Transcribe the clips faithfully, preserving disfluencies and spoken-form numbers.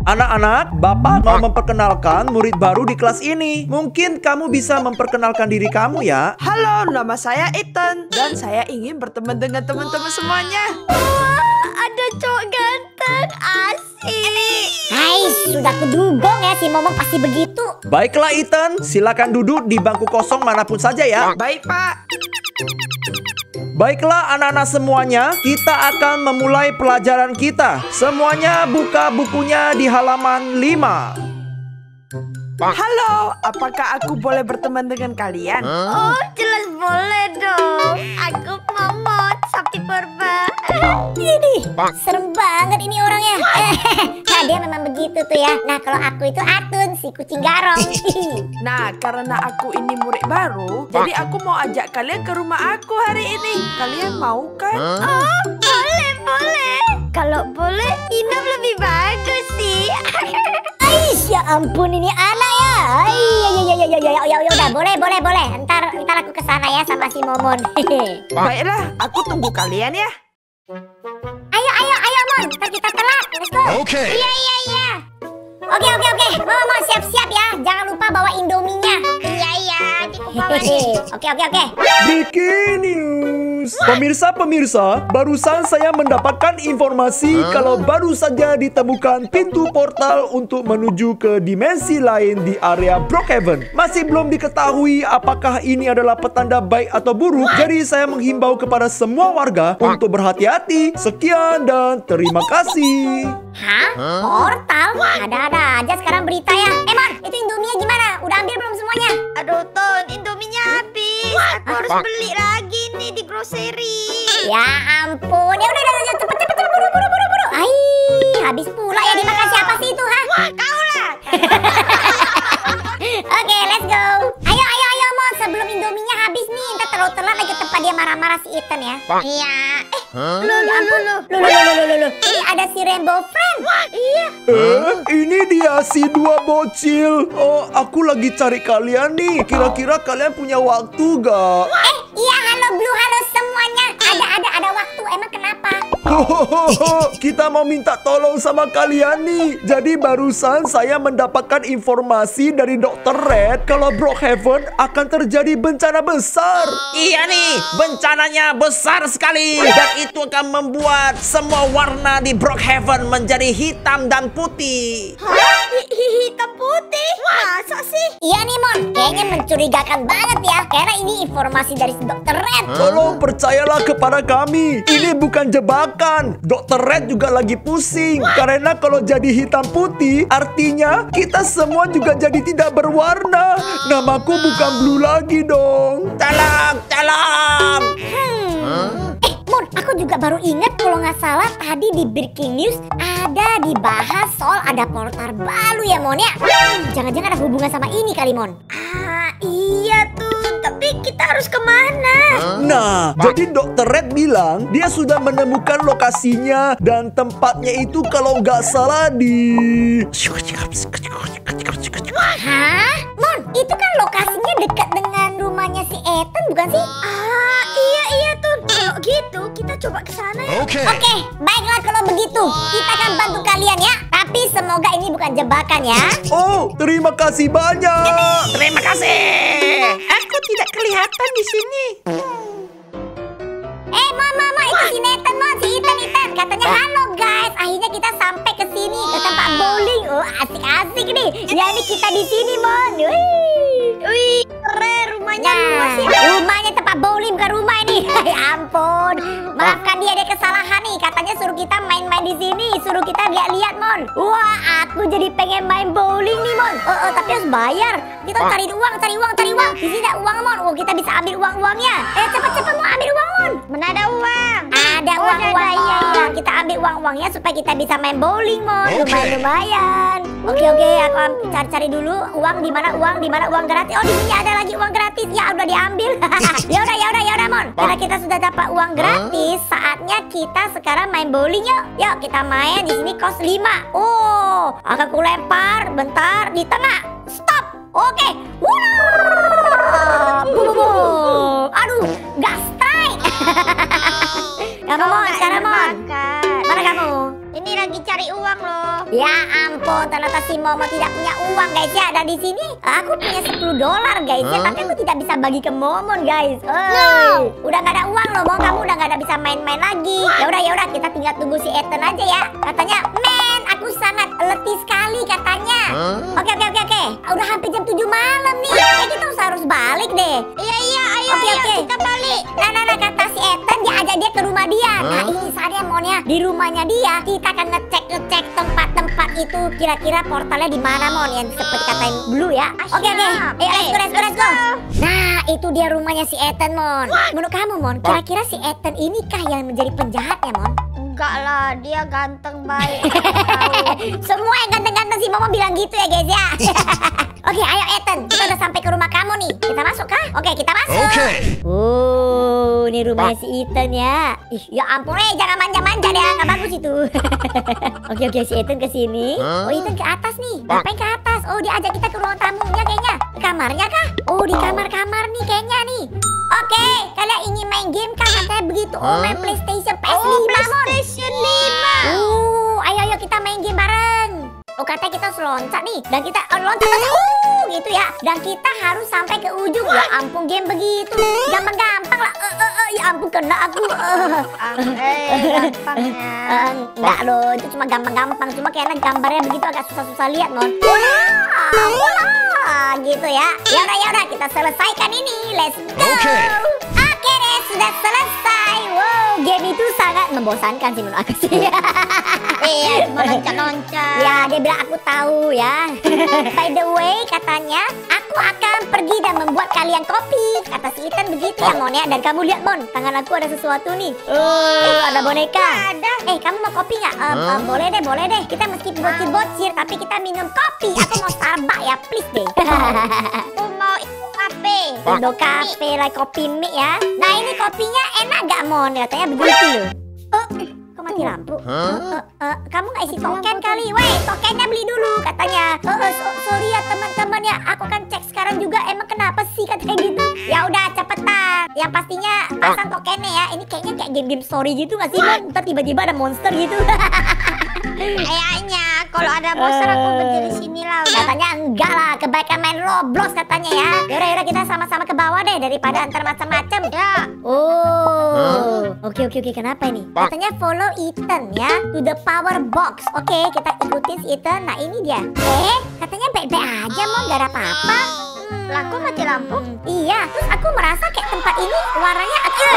Anak-anak, Bapak mau memperkenalkan murid baru di kelas ini. Mungkin kamu bisa memperkenalkan diri kamu ya. Halo, nama saya Ethan dan saya ingin berteman dengan teman-teman semuanya. Wah, ada cowok ganteng, asik. Hai, sudah kudugong ya si Momong pasti begitu. Baiklah Ethan, silakan duduk di bangku kosong manapun saja ya. Baik, Pak. Baiklah anak-anak semuanya, kita akan memulai pelajaran kita. Semuanya buka bukunya di halaman lima. Halo, apakah aku boleh berteman dengan kalian? Oh, jelas boleh dong. Aku Momot, sapi purba. Ini serem banget ini orangnya. Nah, dia memang begitu tuh ya. Nah, kalau aku itu Atun, si kucing garong. Nah, karena aku ini murid baru, jadi aku mau ajak kalian ke rumah aku hari ini. Kalian mau kan? Oh, boleh, boleh. Kalau boleh, Inam lebih bagus sih. Aish, ya ampun ini anak ya. Ay, ya, ya, ya, ya, ya, ya, ya, udah boleh, boleh, boleh. Ntar, ntar aku kesana ya sama si Momon. Baiklah, aku tunggu kalian ya. Ayo, ayo, ayo, Mon. Ntar kita telat. Let's go. Oke. Iya, iya, iya. Oke, oke, oke. Momon siap-siap ya. Jangan lupa bawa Indominya. Iya, iya. Oke, oke, oke. Breaking news. Pemirsa-pemirsa, barusan saya mendapatkan informasi kalau baru saja ditemukan pintu portal untuk menuju ke dimensi lain di area Brookhaven. Masih belum diketahui apakah ini adalah petanda baik atau buruk. Jadi saya menghimbau kepada semua warga untuk berhati-hati. Sekian dan terima kasih. Hah? Portal? Ada-ada aja sekarang berita ya. Eh, Mon, itu Indominya gimana? Udah ambil belum semuanya? Aduh, Ton, Indominya habis. Aku harus beli lagi nih di grocery. Ya ampun. Ya udah, udah, udah. Cepet, cepet, cepet. Buru, buru, buru, buru. Ai, habis pula ya. Dimakan siapa sih itu, ha? Wah, kau lah. Oke, let's go. Ayo, ayo, ayo, Mon. Sebelum Indominya habis nih. Ntar terlalu telat lagi ke tempat dia marah-marah si Ethan ya. Iya. Eh, Lu, lu, lu, lu. Lu, lu, lu, lu, lu, lu. Ini ada si Rainbow Friend. iya. Eh, ini dia si dua bocil. Oh, aku lagi cari kalian nih. Kira-kira kalian punya waktu gak? Eh, iya, halo Blue, halo semuanya. Ada, ada, ada waktu. Emang kenapa? Hohoho, kita mau minta tolong sama kalian nih. Jadi barusan saya mendapatkan informasi dari dokter Red kalau Brookhaven akan terjadi bencana besar. Iya nih, bencananya besar sekali. Dan itu akan membuat semua warna di Brookhaven menjadi hitam dan putih. Hah? Hitam putih? Masa sih? Iya nih, Mon. Kayaknya mencurigakan banget ya. Karena ini informasi dari si dokter Red. Tolong percayalah kepada kami. Ini bukan jebakan. dokter Red juga lagi pusing. Karena kalau jadi hitam putih, artinya kita semua juga jadi tidak berwarna. Namaku bukan Blue lagi dong. Tolong, tolong. Hmm. Eh, Mon, aku juga baru ingat kalau nggak salah tadi di breaking news ada dibahas soal ada portal baru ya, Mon ya. Jangan-jangan ada hubungan sama ini kali, Mon. Ah, iya tuh. Tapi kita harus kemana? Nah, jadi dokter Red bilang dia sudah menemukan lokasinya dan tempatnya itu kalau nggak salah di... Hah? Mon, itu kan lokasinya dekat dengan rumahnya si Ethan, bukan sih? Ah, iya, iya tuh. Kalau gitu, kita coba ke sana ya. Oke. Oke, baiklah kalau begitu. Kita akan bantu kalian ya. Tapi semoga ini bukan jebakan ya. Oh, terima kasih banyak. Terima kasih. Aku tidak kelihatan di sini. Eh, Mon, Mon, Mon, itu si Nathan, Mon, si Ethan, Ethan. Katanya halo guys. Akhirnya kita sampai ke sini ke tempat bowling. Oh, asik-asik nih. Ya ini kita di sini, Mon. Wih. Wih, keren rumahnya Nah, luas ya. rumahnya tempat bowling bukan rumah ini. Ya ampun. Maafkan dia ada kesalahan nih. Katanya suruh kita main-main di sini, suruh kita lihat-lihat, Mon. Wah, aku jadi pengen main bowling nih, Mon. Oh, oh tapi harus bayar. Kita cari uang, cari uang, cari uang. Di sini ada uang, Mon. Oh, kita bisa ambil uang-uangnya. Eh, cepat-cepat mau ambil uang, Mon. Mana ada uang? Ada Oh, uang-uang. ada, iya, iya. Kita ambil uang-uangnya supaya kita bisa main bowling, Mon. Oke. Lumayan-lumayan. Oke, oke. Aku am- cari-cari dulu uang di mana uang, di mana uang gratis. Oh, di sini ada lagi uang gratis. Ya udah diambil. Ya udah, ya udah, ya udah, Mon. Karena kita sudah dapat uang gratis, saatnya kita sekarang main bowling yuk. Yuk, kita main di sini kos lima. Oh, akan ku lempar bentar di tengah. Stop. Oke. Wah. Bum, bum, bum. Aduh, gas strike. Kamu, Mon, sekarang, Mon. Makan. Mana kamu? Ini lagi cari uang loh. Ya ampun, ternyata si Momo tidak punya uang guys ya. Dan di sini aku punya sepuluh dolar guys ya, tapi aku tidak bisa bagi ke Momon guys. Hey, udah gak ada uang loh, Mom. Kamu udah gak ada bisa main-main lagi. Ya udah ya udah, kita tinggal tunggu si Ethan aja ya. Katanya, "Men, aku sangat letih sekali," katanya. Oke oke oke oke. Udah hampir jam tujuh malam nih. Kayak kita harus balik deh. Iya iya, ayo Oke ayo oke. kita balik. Nah nah nah, kata si Ethan dia ajak dia ke rumah dia. Nah ini saatnya Mon ya. Di rumahnya dia kita akan ngecek ngecek tempat-tempat itu, kira-kira portalnya di mana Mon, yang seperti katain Blue ya. Oke oke. Ayo let's go let's go let's go. Nah itu dia rumahnya si Ethan Mon. Menurut kamu Mon, kira-kira si Ethan ini kah yang menjadi penjahatnya Mon? Enggak lah, dia ganteng baik. Semua yang ganteng-ganteng si Momo bilang gitu ya guys ya. Oke ayo Ethan, kita udah sampai ke rumah kamu nih. Kita masuk kah? Oke kita masuk. Oke. Oh, ini rumahnya si Ethan ya. Ih, ya ampun, eh jangan manja-manja deh, nggak bagus itu. Oke oke, si Ethan ke sini. Oh Ethan ke atas nih. Ngapain ke atas? Oh dia ajak kita ke ruang tamunya kayaknya. Ke kamarnya kah? Oh di kamar-kamar nih kayaknya nih. Oke, kalian ingin main game kan? Katanya begitu. Oh main PlayStation P S lima, PlayStation lima. Uh, ayo ayo kita main game bareng. Oh katanya kita harus loncat nih. Dan kita oh, loncat loncat uh, gitu ya. Dan kita harus sampai ke ujung. Ya ampun, game begitu gampang-gampang lah. Uh, uh, uh, ya ampun kena aku. Uh. Eh, gampangnya. Uh, enggak loh, itu cuma gampang-gampang. Cuma kayaknya gambarnya begitu agak susah-susah lihat Mon. Wah, wah, gitu ya. Ya udah ya udah, kita selesaikan ini. Let's go. Oke. Oke deh, sudah selesai. Wow, game itu sangat membosankan sih menurut aku sih. Iya, cuma loncat-loncat. Ya, dia bilang aku tahu ya. By the way, katanya aku akan pergi dan membuat kalian kopi. Kata si Ethan begitu ya Mon ya. Dan kamu lihat Mon, tangan aku ada sesuatu nih. Oh, ada boneka. Ada. Eh, kamu mau kopi nggak? Um, um, boleh deh, boleh deh. Kita meski bocil-bocil, tapi kita minum kopi. Aku mau Starbucks ya, please deh. Aku mau itu kafe. Indo Cafe lah, kopi mie ya. Nah ini kopinya enak gak Mon? Katanya begitu loh. Oh, kok mati lampu? Uh, uh, uh, kamu gak isi token kali? Weh, tokennya beli dulu katanya. Uh, uh, so, sorry ya teman-teman ya, aku kan cek sekarang juga. Emang kenapa sih katanya gitu? Ya udah cepetan. Yang pastinya pasang tokennya ya. Ini kayaknya kayak game-game story gitu gak sih Mon? Ntar tiba-tiba ada monster gitu. Kayaknya kalau ada monster aku berdiri sini lah. Udah. Katanya enggak lah, kebaikan main Roblox katanya ya. Yaudah yaudah kita sama-sama ke bawah deh daripada antar macam-macam. Ya. Oh, oke oke oke, kenapa ini? Katanya follow Ethan ya to the power box. Oke, kita ikutin si Ethan. Nah ini dia. Eh, katanya baik-baik aja Mon, gak ada apa-apa. Lah kok mati lampu? Iya, terus aku merasa kayak tempat ini warnanya agak...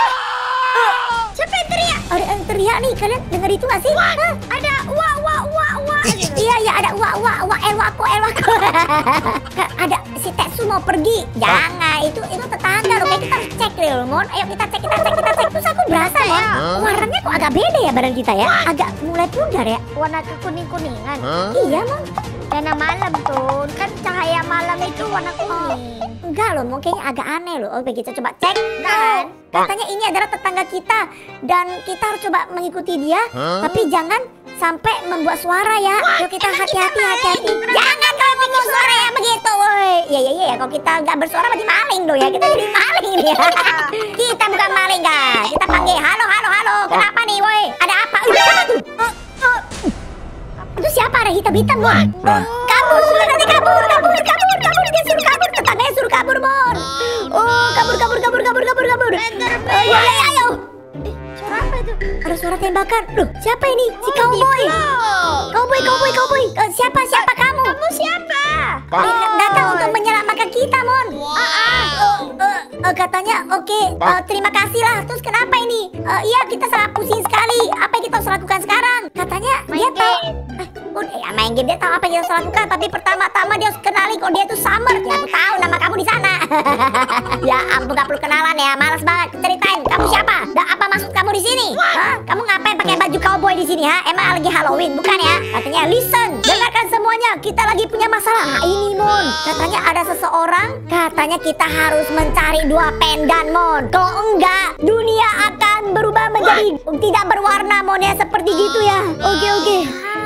Siapa yang teriak? Ada yang teriak nih, kalian dengar itu gak sih? Hah? Ada wah wah wah wah. Iya iya ada wah wah wah elwako elwako. Ada si Tetsu mau pergi. Jangan, itu itu tetangga loh. Kayak kita harus cek deh loh Mon. Ayo kita cek kita cek kita cek. Terus aku berasa Mon, warnanya kok agak beda ya badan kita ya. Agak mulai pudar ya. Warna kekuning-kuningan. Iya Mon. Karena malam tuh kan cahaya malam itu warna kuning. Enggak loh, Mon, kayaknya agak aneh loh. Oke kita coba cek. Kan? Katanya ini adalah tetangga kita dan kita harus coba mengikuti dia. Tapi jangan sampai membuat suara ya. Yuk kita hati-hati hati-hati. Jangan kalau membuat suara ya begitu, woi. Iya iya iya, kalau kita nggak bersuara berarti maling dong ya. Kita jadi maling ini ya. Kita bukan maling guys. Kita panggil halo halo halo. Kenapa nih, woi? Ada apa? Uh, siapa tuh? Uh, uh. Itu siapa? Ada hitam-hitam, Mon. Kabur, sudah nanti kabur, kabur, kabur, kabur. Dia suruh kabur, tetangganya suruh kabur, Mon. Oh, kabur, kabur, kabur, kabur, kabur, kabur. Oh, iya, iya, ayo. Suara apa itu? Ada suara tembakan. Loh, siapa ini? Si cowboy. Cowboy, cowboy, cowboy. Uh, siapa, siapa kamu? Kamu siapa? Uh, datang untuk menyelamatkan kita, Mon. Ah, ah. Uh, uh, uh, katanya, oke, okay, uh, terima kasih lah. Terus kenapa ini? Uh, iya, kita sangat pusing sekali. Apa yang kita harus lakukan sekarang? Katanya Main dia tahu. game. Eh, udah ya main game, dia tahu apa yang kita harus lakukan. Tapi pertama-tama dia harus kenali kalau dia tuh Summer. Ya aku tahu nama kamu di sana. Ya ampun, gak perlu kenalan ya. Malas banget. Ceritain, kamu siapa? Dan apa maksud kamu di sini? Hah? Kamu ngapain pakai baju cowboy di sini? Ha? Emang lagi Halloween, bukan ya? Katanya, listen, dengarkan semuanya. Kita lagi punya masalah. Nah, ini Mon. Katanya ada seseorang. Katanya kita harus mencari dua pendan, Mon. Kalau enggak, dunia akan berubah menjadi tidak berwarna, Mon ya. Seperti gitu ya. Oke oke.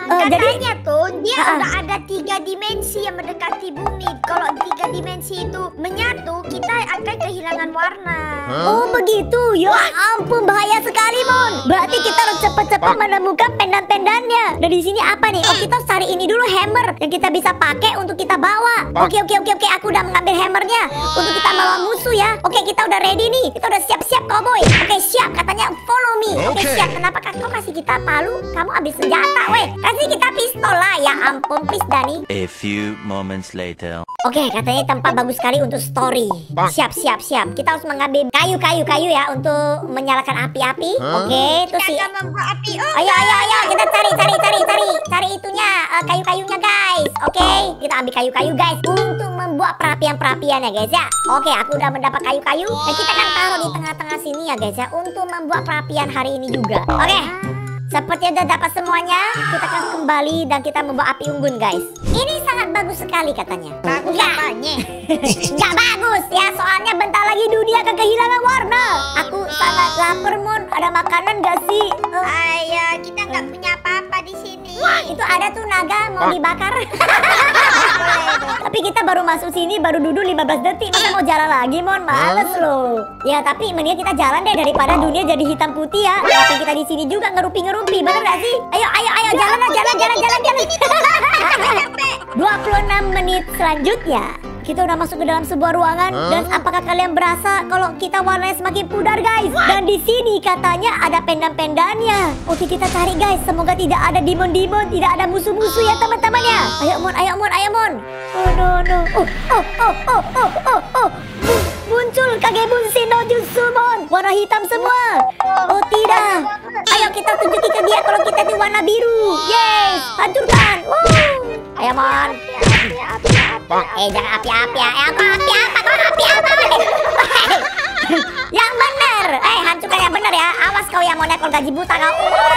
Uh, jadi Katanya tuh dia Ah, ah. udah ada tiga dimensi yang mendekati bumi. Kalau tiga dimensi itu menyatu, kita akan kehilangan warna. Oh begitu, ya ampun bahaya sekali Mon. Berarti kita harus cepat-cepat menemukan pendan-pendannya. Dan di sini apa nih? Oh kita harus cari ini dulu hammer yang kita bisa pakai untuk kita bawa. Oke oke oke oke, aku udah mengambil hammernya untuk kita melawan musuh ya. Oke kita udah ready nih, kita udah siap-siap cowboy. Oke siap, katanya follow me. Oke siap. Kenapa kau kasih kita palu? Kamu ambil senjata, weh. Kasih kita pistol lah. Ya ampun, please Dani. A few moments later. Oke, katanya tempat bagus sekali untuk story. Siap, siap, siap. Kita harus mengambil kayu-kayu kayu ya untuk menyalakan api-api. Oke, terus Kita si akan membuat api. Oh, Ayo, ayo, ayo, kita cari, cari, cari, cari, cari itunya, eh, kayu-kayunya guys. Oke, kita ambil kayu-kayu guys untuk membuat perapian-perapian ya guys ya. Oke, aku udah mendapat kayu-kayu dan kita akan taruh di tengah-tengah sini ya guys ya untuk membuat perapian hari ini juga. Oke. Seperti udah dapat semuanya, kita akan kembali dan kita membawa api unggun guys. Ini sangat bagus sekali katanya. bagus Enggak. apanya? Nggak bagus ya, soalnya bentar lagi dunia akan kehilangan warna. Aku sangat lapar Mon, ada makanan gak sih? Eh, Ayah, kita nggak punya apa-apa di sini. itu ada tuh naga mau dibakar. Tapi kita baru masuk sini, baru duduk lima belas detik. Masa mau jalan lagi Mon, males loh. Ya tapi mending kita jalan deh daripada dunia jadi hitam putih ya. Tapi kita di sini juga ngerupi-ngerupi, bener gak sih? Ayo ayo ayo jalan lah, jalan jalan jalan jalan. dua puluh enam menit selanjutnya kita udah masuk ke dalam sebuah ruangan. Dan apakah kalian berasa kalau kita warnanya semakin pudar guys? Dan di sini katanya ada pendan-pendannya. Oke kita cari guys, semoga tidak ada demon-demon, tidak ada musuh-musuh ya teman-teman ya. Ayo Mon, ayo Mon, ayo Mon. Oh no no. Oh oh oh oh oh oh oh. Muncul Kagebun Shino Jutsu Mon, warna hitam semua. Oh tidak. Ayo kita tunjukin ke dia kalau kita itu warna biru. Yes, hancurkan. Woo. Ayo Mon. Eh jangan api-api ya. Eh aku api apa? Kau api apa? Yang bener. Eh hancurkan yang bener ya. Awas kau yang Mon, kalau gaji buta kau.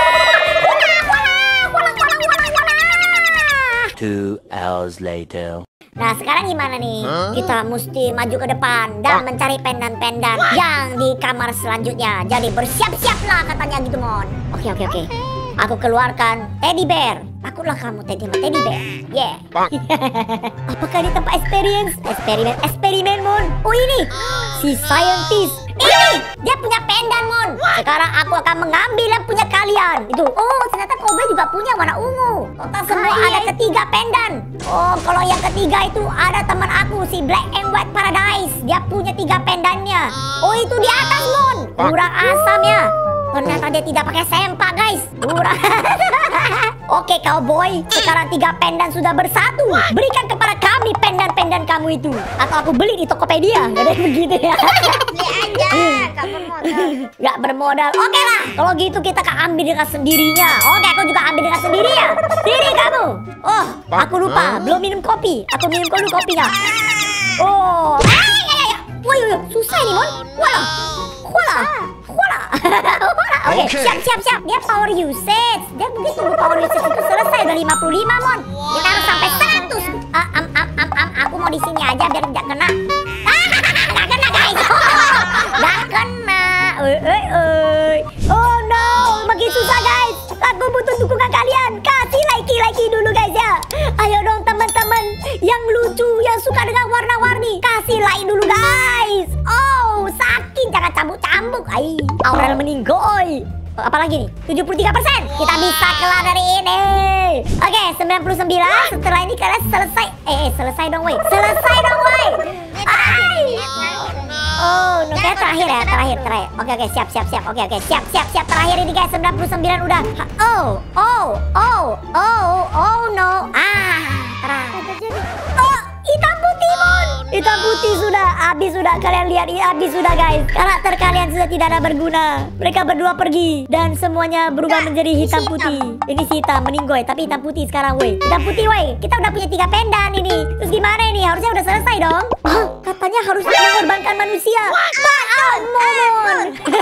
Two hours later. Nah sekarang gimana nih? Kita mesti maju ke depan dan mencari pendan-pendan yang di kamar selanjutnya. Jadi bersiap-siaplah katanya gitu Mon. Oke oke oke. Aku keluarkan teddy bear. Akulah kamu teddy teddy bear. Yeah. Apakah ini tempat experience? Eksperimen eksperimen Mon. Oh ini si scientist. Ini dia punya pendan Mon. Sekarang aku akan mengambil yang punya kalian. Itu. Oh ternyata Kobe juga punya warna ungu. Total semua ada ketiga pendan. Oh kalau yang ketiga itu ada teman aku si Black and White Paradise. Dia punya tiga pendannya. Oh itu di atas Mon. Kurang asam ya. Ternyata dia tidak pakai sempak guys. Kurang. Oke cowboy, sekarang tiga pendan sudah bersatu. Berikan kepada kami pendan-pendan kamu itu. Atau aku beli di Tokopedia. Gak ada yang begitu ya. Beli aja, nggak bermodal. Gak bermodal. Oke lah, kalau gitu kita akan ambil dengan sendirinya. Oke, aku juga ambil dengan sendirinya. Sini kamu. Oh, aku lupa, belum minum kopi. Aku minum dulu kopinya. Oh, ayo, ayo, ayo. Wah, wah, susah ini Mon. Wala, wala, wala. Oke, siap, siap, siap. Dia power usage. Dia mungkin tunggu power usage itu selesai udah lima puluh lima Mon. Kita harus sampai seratus. Ah, am, am, am, am. Aku mau di sini aja biar tidak kena. Ah, nggak kena guys. Nggak kena. Oi, oi, oi. Oh no, makin susah guys. Aku butuh dukungan kalian. Kasih like-like dulu guys ya. Ayo dong teman-teman yang lucu, yang suka dengan warna-warni, kasih like dulu guys. Oh, sakit, jangan cambuk-cambuk. Ai, Aurel meninggoy. Apalagi nih? tujuh puluh tiga persen. Kita bisa kelar dari ini. Oke, sembilan puluh sembilan. Setelah ini kalian selesai. Eh, eh selesai dong woi. Selesai dong woi. Ai. Oh, no, kayak terakhir ya, terakhir, terakhir. Oke, oke, siap, siap, siap. Oke, oke, siap, siap, siap. Terakhir ini guys, sembilan puluh sembilan udah. Ha, oh, oh, oh, oh, oh no. Ah, terakhir. Oh, hitam putih Mon. Hitam putih sudah habis sudah, kalian lihat ini habis sudah guys. Karakter kalian sudah tidak ada berguna. Mereka berdua pergi dan semuanya berubah menjadi hitam putih. Ini si hitam meninggoy, tapi hitam putih sekarang woi. Hitam putih woi. Kita udah punya tiga pendan ini. Terus gimana ini? Harusnya udah selesai dong. Oh, katanya harus mengorbankan manusia. Maaf Mon.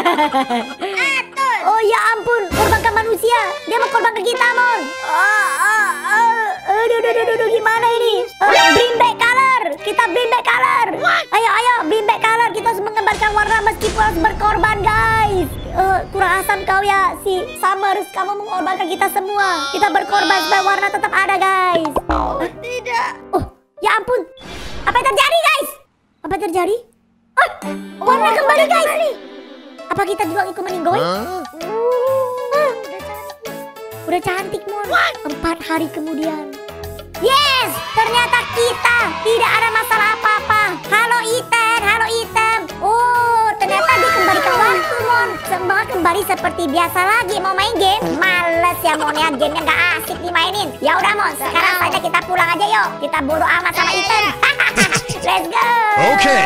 Oh ya ampun, korbankan manusia. Dia mau korbankan kita Mon. Oh, oh, oh. Aduh, aduh, aduh, aduh, gimana ini? Uh, bring back color. Kita bring back color. Ayo, ayo, bring back color. Kita harus menggambarkan warna meskipun harus berkorban, guys. Eh, kurang asam kau ya, si Summers. Kamu mengorbankan kita semua. Kita berkorban supaya warna tetap ada, guys. Oh, tidak. Oh, ya ampun. Apa yang terjadi, guys? Apa yang terjadi? Oh, warna kembali, guys. Apa kita juga ikut meninggoy? Uh, Ah, udah cantik. udah cantik, Mon. Empat hari kemudian. Yes, ternyata kita tidak ada masalah apa-apa. Halo Ethan, halo Ethan. Oh, ternyata dikembalikan waktu, Mon. Semua kembali seperti biasa lagi. Mau main game? Males ya, Mon, ya. Gamenya gak asik dimainin. Ya udah, Mon. Sekarang saja kita pulang aja, yuk. Kita bodo amat sama Ethan. Let's go. Okay.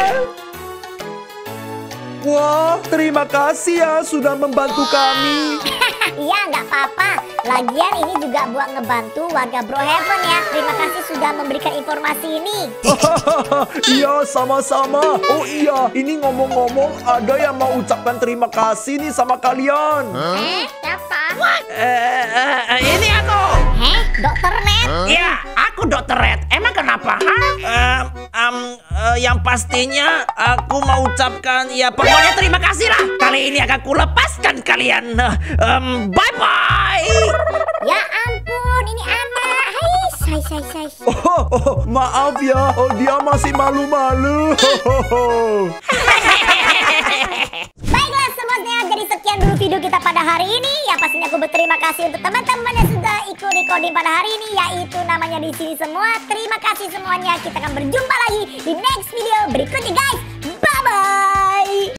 Wah, terima kasih ya sudah membantu kami. Iya, nggak apa-apa. Lagian ini juga buat ngebantu warga Brookhaven ya. Terima kasih sudah memberikan informasi ini. Iya, sama-sama. Oh iya, ini ngomong-ngomong ada yang mau ucapkan terima kasih nih sama kalian. Eh, siapa? Eh, eh, eh, ini aku. Heh, Dokter Net? Ya, aku Dokter Red. Emang kenapa? Hah? Em, em, eh, yang pastinya aku mau ucapkan ya pokoknya terima kasih lah. Kali ini akan ku lepaskan kalian. Em, bye bye. Ya ampun, ini anak. Hai, say, say, say. Oh, oh, maaf ya, oh, dia masih malu-malu. Baiklah semuanya, jadi sekian dulu video kita pada hari ini. Ya pastinya aku berterima kasih untuk teman-teman yang sudah ikut recording pada hari ini, yaitu namanya di sini semua. Terima kasih semuanya. Kita akan berjumpa lagi di next video berikutnya, guys. Bye bye.